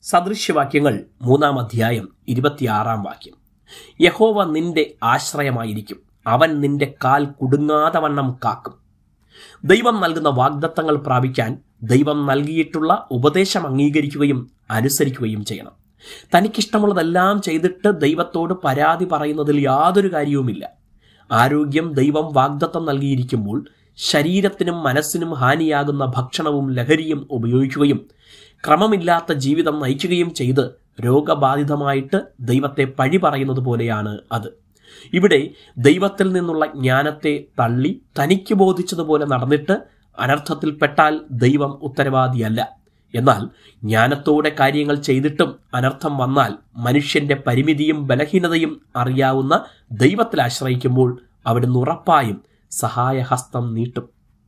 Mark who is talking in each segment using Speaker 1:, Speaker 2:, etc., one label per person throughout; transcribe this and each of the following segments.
Speaker 1: സദൃശ്യവാക്യങ്ങൾ 3-ാം അധ്യായം 26-ാം വാക്യം. യഹോവ നിന്റെ ആശ്രയമായിരിക്കും, അവൻ നിന്റെ കാൽ കുടുങ്ങാതെ വണ്ണം കാക്കും. ദൈവം നൽകുന്ന വാഗ്ദത്തങ്ങൾ പ്രാപിക്കാൻ ദൈവം നൽകിയിട്ടുള്ള ഉപദേശം അംഗീകരിക്കുകയും അനുസരിക്കുകയും ചെയ്യണം. തനിക്കിഷ്ടമുള്ളതെല്ലാം ചെയ്തിട്ട് ദൈവത്തോട് പരാതി പറയുന്നതിൽ യാതൊരു കാര്യവുമില്ല. ആരോഗ്യം ദൈവം വാഗ്ദത്തം നൽകിയിരിക്കുമ്പോൾ ശരീരത്തിനും മനസ്സിനും ഹാനിയാകുന്ന ഭക്ഷണവും ലഹരിയും ഉപയോഗിക്കുകയും ക്രമമില്ലാത്ത ജീവിതം നയിക്കുകയും ചെയ്ത് രോഗബാധിതമായിട്ട് ദൈവത്തെ പഴി പറയുന്നത് പോലെയാണ് അത്. ഇവിടെ ദൈവത്തിൽ നിന്നുള്ള ജ്ഞാനത്തെ തള്ളി തനിക്ക് ബോധിച്ചതുപോലെ നടന്നിട്ട് അനർത്ഥത്തിൽപ്പെട്ടാൽ ദൈവം ഉത്തരവാദിയല്ല. എന്നാൽ ജ്ഞാനത്തോടെ കാര്യങ്ങൾ ചെയ്തിട്ടും അനർത്ഥം വന്നാൽ മനുഷ്യന്റെ പരിമിതിയും ബലഹീനതയും അറിയാവുന്ന ദൈവത്തിൽ ആശ്രയിക്കുമ്പോൾ അവിടുന്ന് ഉറപ്പായും സഹായഹസ്തം നീട്ടും.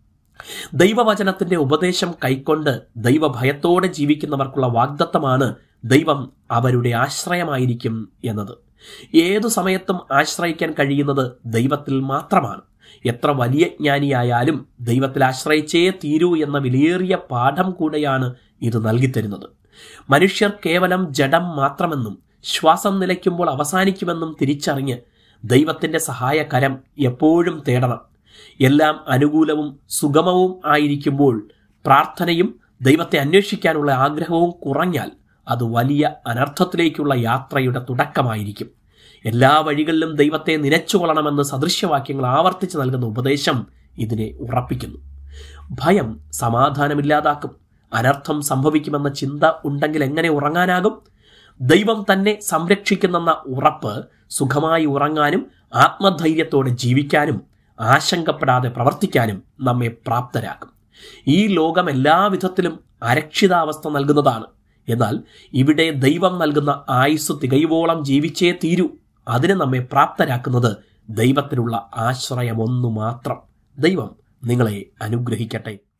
Speaker 1: ദൈവവചനത്തിന്റെ ഉപദേശം കൈക്കൊണ്ട് ദൈവഭയത്തോടെ ജീവിക്കുന്നവർക്കുള്ള വാഗ്ദത്തമാണ് ദൈവം അവരുടെ ആശ്രയമായിരിക്കും എന്നത്. ഏതു സമയത്തും ആശ്രയിക്കാൻ കഴിയുന്നത് ദൈവത്തിൽ മാത്രമാണ്. എത്ര വലിയ ജ്ഞാനിയായാലും ദൈവത്തിൽ ആശ്രയിച്ചേ തീരൂ എന്ന വിലയേറിയ പാഠം കൂടെയാണ് ഇത് നൽകിത്തരുന്നത്. മനുഷ്യർ കേവലം ജഡം മാത്രമെന്നും ശ്വാസം നിലയ്ക്കുമ്പോൾ അവസാനിക്കുമെന്നും തിരിച്ചറിഞ്ഞ് ദൈവത്തിന്റെ സഹായകരം എപ്പോഴും തേടണം. എല്ലാം അനുകൂലവും സുഗമവും ആയിരിക്കുമ്പോൾ പ്രാർത്ഥനയും ദൈവത്തെ അന്വേഷിക്കാനുള്ള ആഗ്രഹവും കുറഞ്ഞാൽ അത് വലിയ അനർത്ഥത്തിലേക്കുള്ള യാത്രയുടെ തുടക്കമായിരിക്കും. എല്ലാ വഴികളിലും ദൈവത്തെ നിലച്ചുകൊള്ളണമെന്ന് സദൃശ്യവാക്യങ്ങൾ ആവർത്തിച്ച് നൽകുന്ന ഉപദേശം ഇതിനെ ഉറപ്പിക്കുന്നു. ഭയം സമാധാനമില്ലാതാക്കും. അനർത്ഥം സംഭവിക്കുമെന്ന ചിന്ത ഉണ്ടെങ്കിൽ എങ്ങനെ ഉറങ്ങാനാകും? ദൈവം തന്നെ സംരക്ഷിക്കുന്നെന്ന ഉറപ്പ് സുഖമായി ഉറങ്ങാനും ആത്മധൈര്യത്തോടെ ജീവിക്കാനും ആശങ്കപ്പെടാതെ പ്രവർത്തിക്കാനും നമ്മെ പ്രാപ്തരാക്കും. ഈ ലോകം എല്ലാവിധത്തിലും അരക്ഷിതാവസ്ഥ നൽകുന്നതാണ്. എന്നാൽ ഇവിടെ ദൈവം നൽകുന്ന ആയുസ് തികയുവോളം ജീവിച്ചേ തീരൂ. അതിന് നമ്മെ പ്രാപ്തരാക്കുന്നത് ദൈവത്തിലുള്ള ആശ്രയം ഒന്നു മാത്രം. ദൈവം നിങ്ങളെ അനുഗ്രഹിക്കട്ടെ.